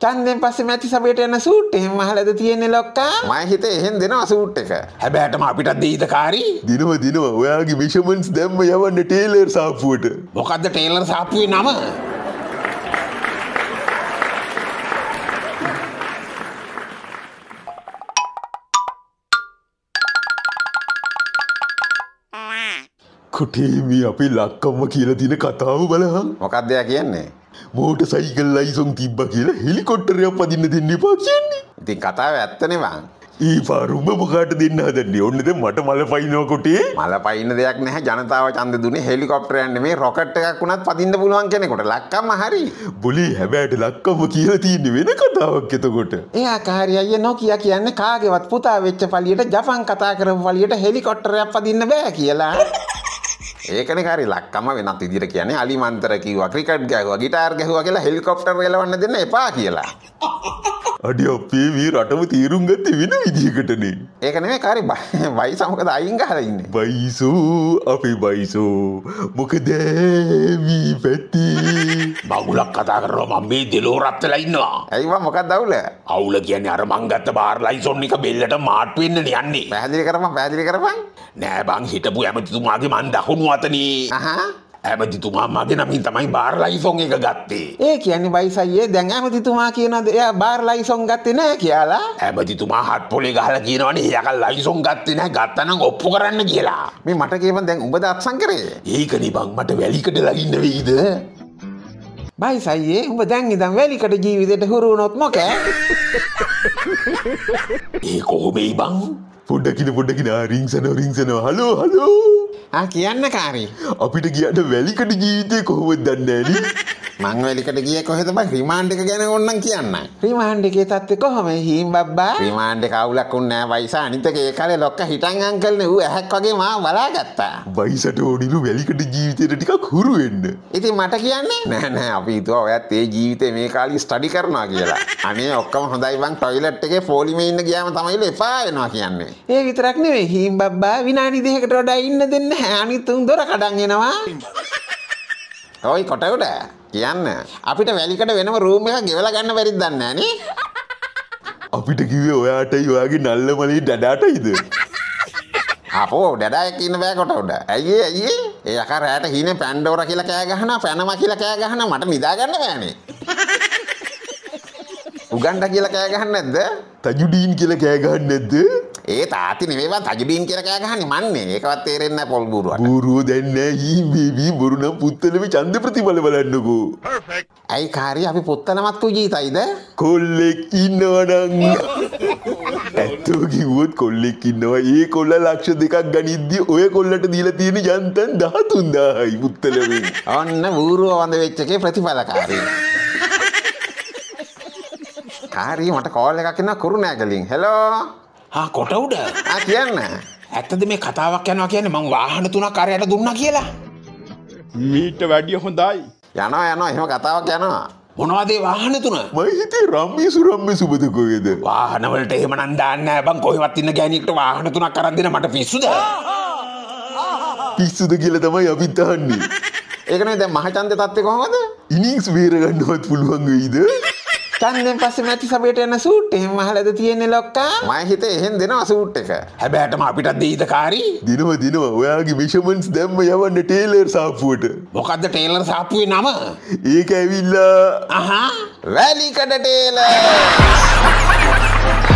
ඡන්දෙන් පස්සේ මැති සභයට යන සූට් එහෙම අහලාද තියෙන්නේ ලොක්කා? මම හිතේ එහෙන් දෙනවා සූට් එක. හැබැයිටම අපිට දෙයිද කාරි? දිනවා ඔයාගේ මෙෂර්මන්ට්ස් දැම්ම යවන්න ටේලර් සාප්පුවට. මොකද්ද ටේලර් සාප්පුවේ නම? කොටේ මේ අපේ ලක්කම්ම කියලා තියෙන කතාව බලහන්. මොකක්ද එයා කියන්නේ? මෝටර් සයිකල් ලයිසන් තිබ්බා කියලා හෙලිකොප්ටරයක් පදින්න දෙන්න එපා කියන්නේ. ඉතින් කතාව ඇත්තනේ බං. ඊ පාරුම මොකාට දෙන්න හදන්නේ? ඔන්න දැන් මට මල පයින්නවා කොටේ. මල පයින්න දෙයක් නැහැ. ජනතාව ඡන්ද දුන්නේ හෙලිකොප්ටරයක් නෙමෙයි රොකට් එකක් වුණත් පදින්න පුළුවන් කෙනෙකුට. ලක්කම්ම හරි. බොලේ හැබැයිට ලක්කම්ම කියලා තියෙන්නේ වෙන කතාවක් එතකොට. එයා කාරි අයියේ නොකිය කියන්නේ කාගේවත් පුතා වෙච්ච පළියට ජපන් කතා කරපු පළියට හෙලිකොප්ටරයක් පදින්න බෑ කියලා. ඒකනේ කාරි ලක්කම වෙනත් විදිහට කියන්නේ අලිමන්තර කිව්වා ක්‍රිකට් ගැහුවා ගිටාර් ගැහුවා කියලා හෙලිකොප්ටර් එලවන්න දෙන්න එපා කියලා. අඩි අපේ මේ රටම තීරුම් ගත්තේ වෙන විදිහකටනේ. ඒක නෙමෙයි කාරි බයිසා මොකද අයින් ගහලා ඉන්නේ. බයිසෝ අපේ බයිසෝ මොකද මේ පැති බගුලක් කතා කරනවා මම මේ දෙලෝ රත් වෙලා ඉන්නවා. ඇයි වා මොකක්ද අවුල? අවුල කියන්නේ අර මං ගත්ත බාර් ලයිසන් එක බෙල්ලට මාට් වෙන්නනේ යන්නේ. පැහැදිලි කරපන්. නෑ බං හිටපු ඇමතිතුමාගේ මං දකුණු අතනේ. ඇමතිතුමා මගේ නමින් තමයි බාර් ලයිසන් එක ගත්තේ. ඒ කියන්නේ බයිසයියේ දැන් ඇමතිතුමා කියනද එයා බාර් ලයිසන් ගත්තේ නෑ කියලා? ඇමතිතුමා හත් පොලේ ගහලා කියනවනේ එයා ලයිසන් ගත්තේ නෑ ගත්තා නම් ඔප්පු කරන්න කියලා. මේ මට කියපන් දැන් උඹද අත්සන් කරේ? ඒකනේ බං මට වැලිකට ලගින්න වෙයිද? බයිසයියේ උඹ දැන් ඉඳන් වැලිකට ජීවිතේට හුරු වුණොත් මොකෑ? ඒ කොහොමයි බං? පොඩ්ඩකින රින්ග්සනවා හලෝ කියන්න කාරි. අපිට ගියට වැලිකට ජීවිතේ කොහොමද දන්නේ නෑනේ. මං වැලිකට ගියේ කොහෙද බං? රිමාන්ඩ් එක ගැන ඕන්නම් කියන්න. රිමාන්ඩ් එකේ තත්ත්වය කොහොමද හීම් බබ්බා? රිමාන්ඩ් එක අවුලක් උන්නේ නෑ වයිසා. අනිත් එක ඒ කාලේ ලොක්ක හිටන් අංකල්නේ ඌ ඇහක් වගේ මාව බලාගත්තා. වයිසට ඕනිලු වැලිකට ජීවිතේට ටිකක් හුරු වෙන්න. ඉතින් මට කියන්නේ නෑ අපි හිතුවා ඔයත් ඒ ජීවිතේ මේ කාලේ ස්ටඩි කරනවා කියලා. අනේ ඔක්කොම හොඳයි බං ටොයිලට් එකේ ෆෝලිමේ ඉන්න ගියාම තමයිලු එපා වෙනවා කියන්නේ. ඒ විතරක් නෙවෙයි හීම් බබ්බා විනාඩි දෙකකට වඩා ඉන්න දෙන්නේ නැහැ. අනිත් උන් දොර කඩන් එනවා. ඔයි කොට උඩ කියන්න අපිට වැලිකට වෙනම රූම් එකක් ගෙවලා ගන්න බැරිද දන්නේ නැහනේ. අපිට කිව්වේ ඔයාටයි ඔයාගේ නල්ල මලේ ඩඩාටයිද? අපෝ ඩඩා එක්ක ඉන්න බෑ කොට උඩ. ඇයි ඒ යකා රැට හීනේ පැන්ඩෝරා කියලා කෑ ගහනවා පැනමා කියලා කෑ ගහනවා මට නිදා ගන්න බෑනේ. උගන්ඩා කියලා කෑ ගහන්නේ නැද්ද? තජුඩීන් කියලා කෑ ගහන්නේ නැද්ද? ඒ තාත්ති නෙවෙයි බං තජුඩීන් කියලා කෑ ගහන්නේ මන්නේ. ඒකවත් තේරෙන්නේ නැහැ පොල් බූරුවට. බූරුව දැන් නෑ හී බේබී බොරු නම් පුත්තලමේ ඡන්ද ප්‍රතිඵල බලන්නකෝ. පර්ෆෙක්ට්. ඇයි කාරි අපි පුත්තලමත් කුජීතයිද? කොල්ලෙක් ඉන්නවනම් ඇත්තෝ කිව්වොත් කොල්ලෙක් ඉන්නවා. ඒ කොල්ල ලක්ෂ 2ක් ගනිද්දි ඔය කොල්ලට දීලා තියෙන යන්තම් 13000යි පුත්තලමේ. ඔන්න බූරුව වඳ වෙච්ච එකේ ප්‍රතිඵලකාරී. කාරි මට කෝල් එකක් එනවා කුරුණෑගලින්. හෙලෝ. කොට උඩ. කියන්න. ඇත්තද මේ කතාවක් යනවා කියන්නේ මං වාහන 3ක් අරයට දුන්නා කියලා? මීට වැඩිය හොඳයි. යනවා එහෙම කතාවක් යනවා. මොනවද ඒ වාහන 3? මම හිතේ රම්මිසුබද කොහෙද? වාහන වලට එහෙමනම් දාන්නේ නැහැ බං. කොහෙවත් ඉන්න ගෑණියෙක්ට වාහන 3ක් අරන් දෙන මට පිස්සුද? පිස්සුද කියලා තමයි අපිත් අහන්නේ. ඒකනේ දැන් මහචන්දේ තත්ත්වය කොහමද? ඉනිංස් බේර ගන්නවත් පුළුවන් වෙයිද? ඡන්දෙන් පස්සේ මැති සභයට යන සූට් එහෙම අහලාද තියෙන්නේ ලොක්කා? මම හිතේ එහෙන් දෙනවා සූට් එක. හැබැයිටම අපිට දෙයිද කාරි? දිනවා ඔයාගේ මෙෂර්මන්ට්ස් දැම්ම යවන්න ටේලර් සාප්පුවට. මොකද්ද ටේලර් සාප්පුවේ නම? ඒක ඇවිල්ලා වැලිකඩ ටේලර්.